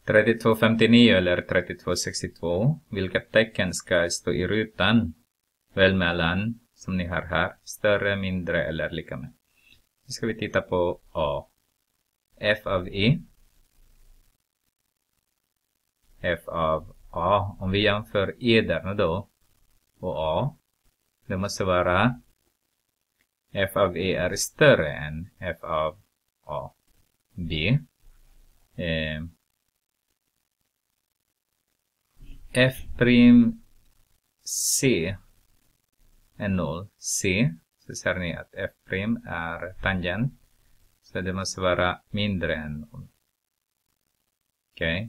3259 eller 3262. Vilket tecken ska stå i rutan? Väl mellan, som ni har här, större, mindre eller lika med. Nu ska vi titta på A. F av E. F av A. Om vi jämför E där då och A. Det måste vara F av E är större än F av A. B. F' C är 0. C. Så ser ni att F' är tangent. Så det måste vara mindre än 0. Okej.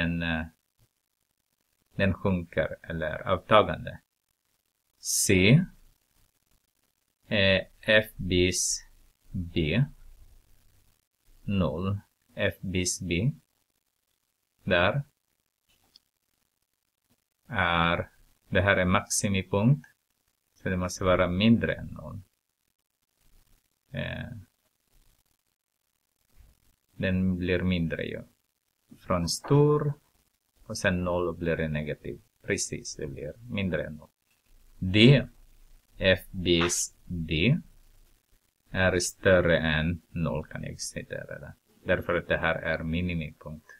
Den sjunker eller avtagande. C. F bis B. 0. F bis B. Där. Det här är maximipunkt. Så det måste vara mindre än 0. Den blir mindre ju. Från stor. Och sen 0 blir det negativ. Precis, det blir mindre än 0. D. F bis D. Är större än 0 kan jag citera det. Därför att det här är minimipunkt.